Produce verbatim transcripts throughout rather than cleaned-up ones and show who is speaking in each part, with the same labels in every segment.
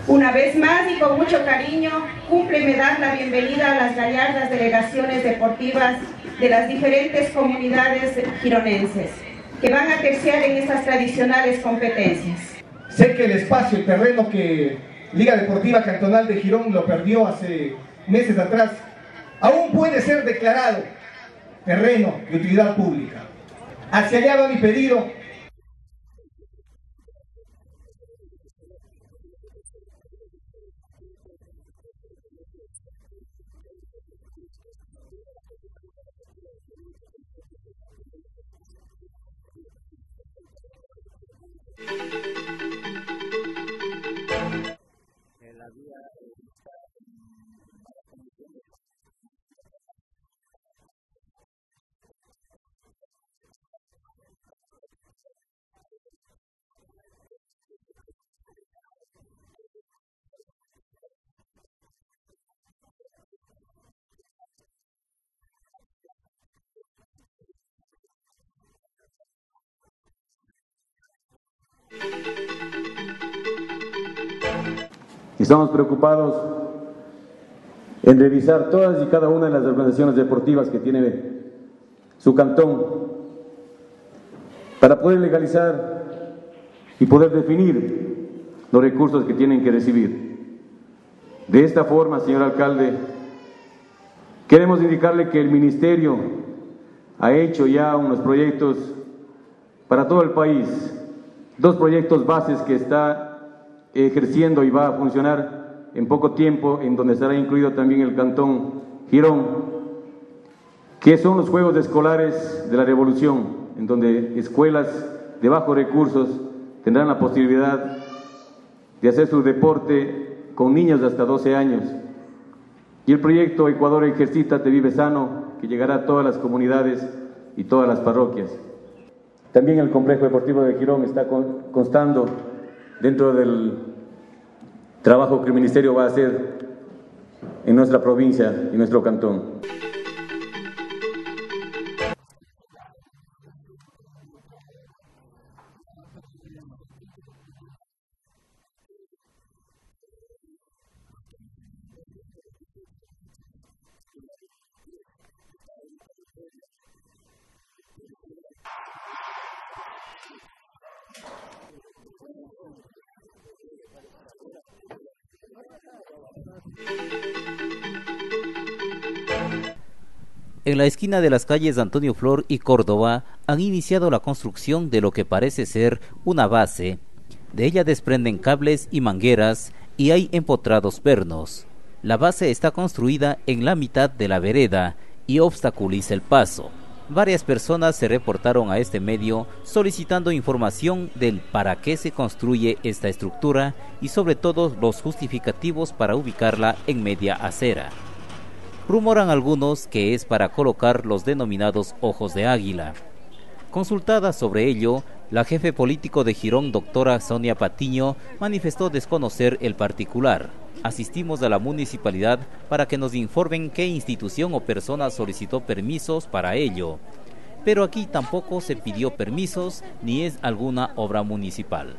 Speaker 1: Una vez más y con mucho cariño, cúmpleme dar la bienvenida a las gallardas delegaciones deportivas de las diferentes comunidades gironenses, que van a terciar en estas tradicionales competencias.
Speaker 2: Sé que el espacio, el terreno que Liga Deportiva Cantonal de Girón lo perdió hace meses atrás, aún puede ser declarado terreno de utilidad pública. Hacia allá va mi pedido.
Speaker 3: Estamos preocupados en revisar todas y cada una de las organizaciones deportivas que tiene su cantón para poder legalizar y poder definir los recursos que tienen que recibir. De esta forma, señor alcalde, queremos indicarle que el ministerio ha hecho ya unos proyectos para todo el país, dos proyectos bases que está ejerciendo y va a funcionar en poco tiempo, en donde estará incluido también el cantón Girón, que son los Juegos Escolares de la Revolución, en donde escuelas de bajos recursos tendrán la posibilidad de hacer su deporte con niños de hasta doce años, y el proyecto Ecuador Ejercítate, Vive Sano, que llegará a todas las comunidades y todas las parroquias. También el complejo deportivo de Girón está constando dentro del trabajo que el ministerio va a hacer en nuestra provincia y nuestro cantón.
Speaker 4: En la esquina de las calles Antonio Flor y Córdoba han iniciado la construcción de lo que parece ser una base. De ella desprenden cables y mangueras y hay empotrados pernos. La base está construida en la mitad de la vereda y obstaculiza el paso. Varias personas se reportaron a este medio solicitando información del para qué se construye esta estructura y sobre todo los justificativos para ubicarla en media acera. Rumoran algunos que es para colocar los denominados ojos de águila. Consultada sobre ello, la jefe político de Girón, doctora Sonia Patiño, manifestó desconocer el particular. Asistimos a la municipalidad para que nos informen qué institución o persona solicitó permisos para ello. Pero aquí tampoco se pidió permisos ni es alguna obra municipal.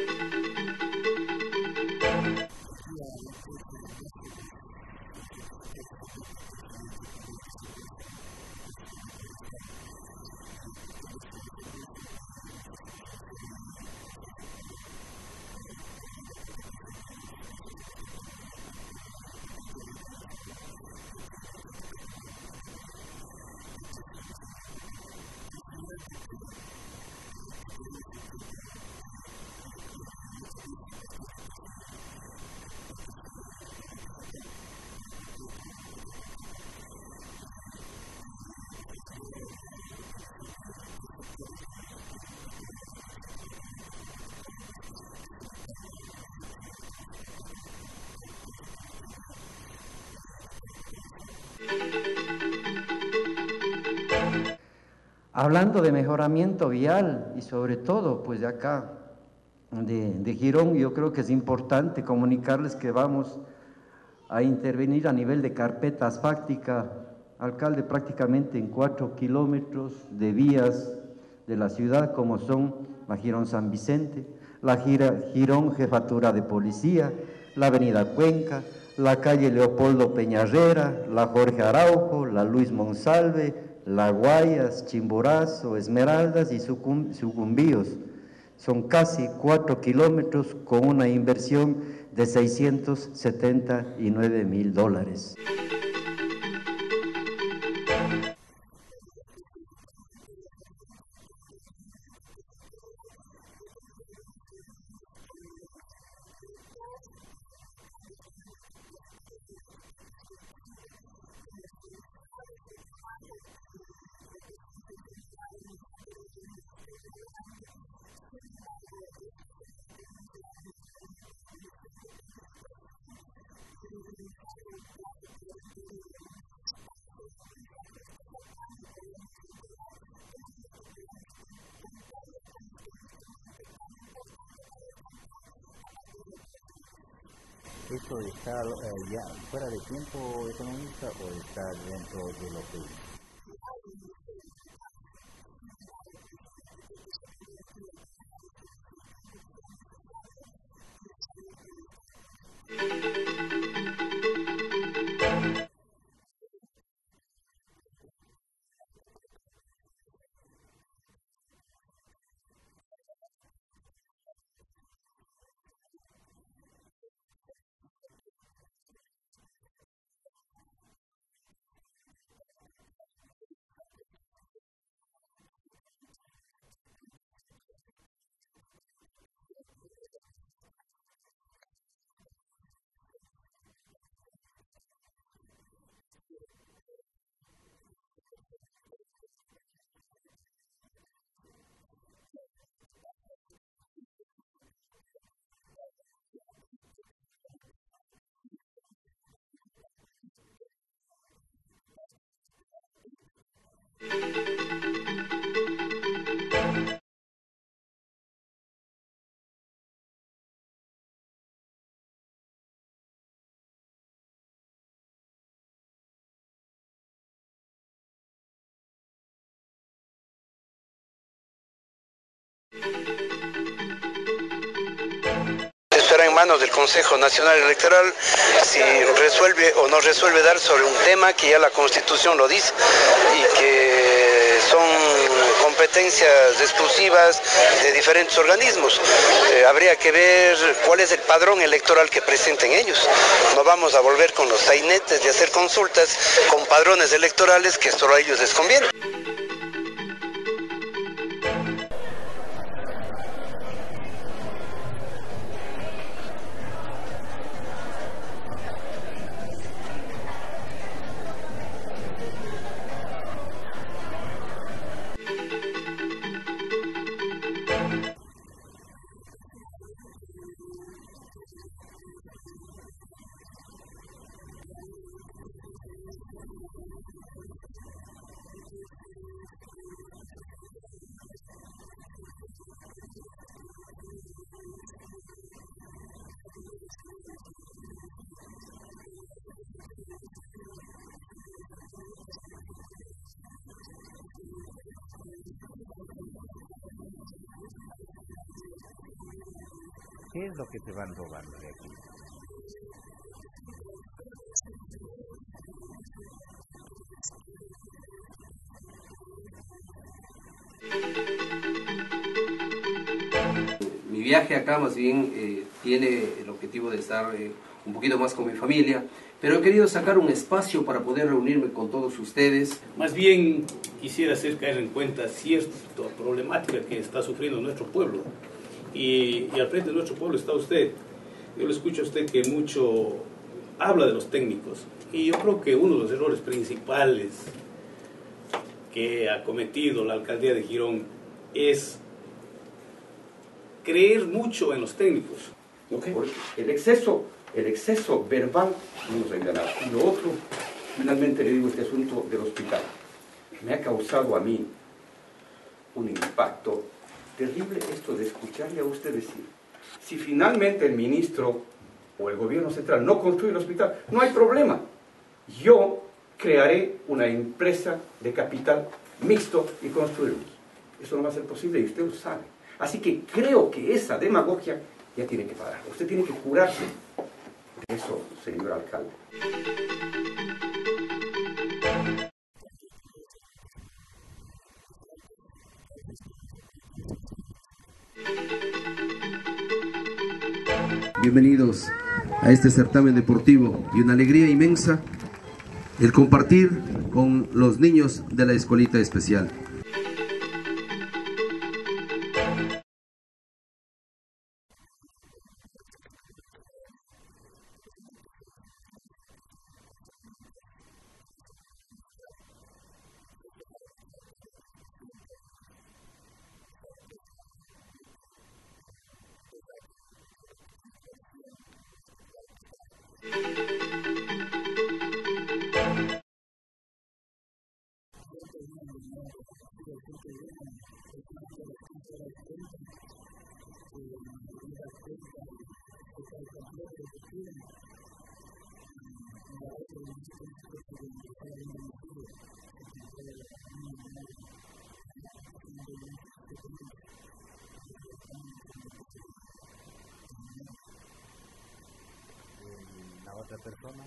Speaker 5: Hablando de mejoramiento vial y sobre todo, pues de acá, de, de Girón, yo creo que es importante comunicarles que vamos a intervenir a nivel de carpeta asfáltica, alcalde, prácticamente en cuatro kilómetros de vías de la ciudad, como son la Girón San Vicente, la Girón Jefatura de Policía, la avenida Cuenca, la calle Leopoldo Peñarrera, la Jorge Araujo, la Luis Monsalve, la Guayas, Chimborazo, Esmeraldas y Sucum- Sucumbíos. Son casi cuatro kilómetros con una inversión de seiscientos setenta y nueve mil dólares.
Speaker 6: ¿Esto está eh, ya fuera de tiempo, economista, o está dentro de lo que...
Speaker 7: Estará en manos del Consejo Nacional Electoral si resuelve o no resuelve dar sobre un tema que ya la Constitución lo dice y que son competencias exclusivas de diferentes organismos. Eh, habría que ver cuál es el padrón electoral que presenten ellos. No vamos a volver con los sainetes de hacer consultas con padrones electorales que solo a ellos les conviene.
Speaker 6: ¿Qué es lo que te van robando de aquí?
Speaker 8: Mi viaje acá más bien eh, tiene el objetivo de estar eh, un poquito más con mi familia, pero he querido sacar un espacio para poder reunirme con todos ustedes.
Speaker 9: Más bien quisiera hacer caer en cuenta cierta problemática que está sufriendo nuestro pueblo. Y, y al frente de nuestro pueblo está usted. Yo le escucho a usted que mucho habla de los técnicos. Y yo creo que uno de los errores principales que ha cometido la alcaldía de Girón es creer mucho en los técnicos.
Speaker 10: Okay. Porque el exceso, el exceso verbal no nos ayuda a nada. Y lo otro, finalmente le digo, este asunto del hospital me ha causado a mí un impacto terrible, esto de escucharle a usted decir, si finalmente el ministro o el gobierno central no construye el hospital, no hay problema, yo crearé una empresa de capital mixto y construirlo. Eso no va a ser posible y usted lo sabe. Así que creo que esa demagogia ya tiene que parar. Usted tiene que curarse Eso, señor alcalde.
Speaker 11: Bienvenidos a este certamen deportivo y una alegría inmensa el compartir con los niños de la escuelita especial.
Speaker 6: La otra persona.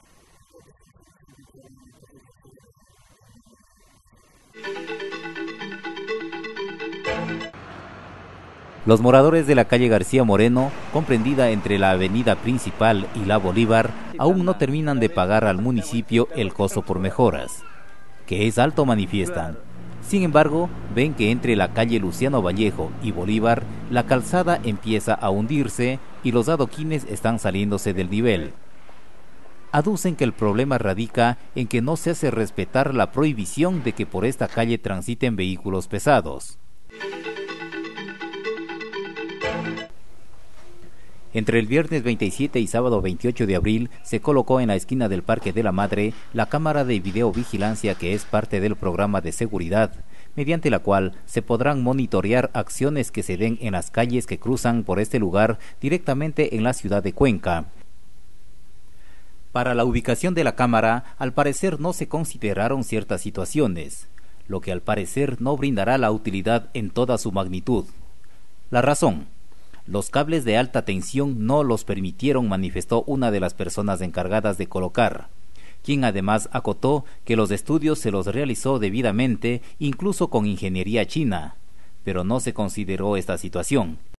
Speaker 4: Los moradores de la calle García Moreno, comprendida entre la avenida principal y la Bolívar, aún no terminan de pagar al municipio el costo por mejoras, que es alto, manifiestan. Sin embargo, ven que entre la calle Luciano Vallejo y Bolívar, la calzada empieza a hundirse y los adoquines están saliéndose del nivel. Aducen que el problema radica en que no se hace respetar la prohibición de que por esta calle transiten vehículos pesados. Entre el viernes veintisiete y sábado veintiocho de abril se colocó en la esquina del Parque de la Madre la cámara de videovigilancia, que es parte del programa de seguridad, mediante la cual se podrán monitorear acciones que se den en las calles que cruzan por este lugar directamente en la ciudad de Cuenca. Para la ubicación de la cámara, al parecer no se consideraron ciertas situaciones, lo que al parecer no brindará la utilidad en toda su magnitud. La razón: los cables de alta tensión no los permitieron, manifestó una de las personas encargadas de colocar, quien además acotó que los estudios se los realizó debidamente, incluso con ingeniería china, pero no se consideró esta situación.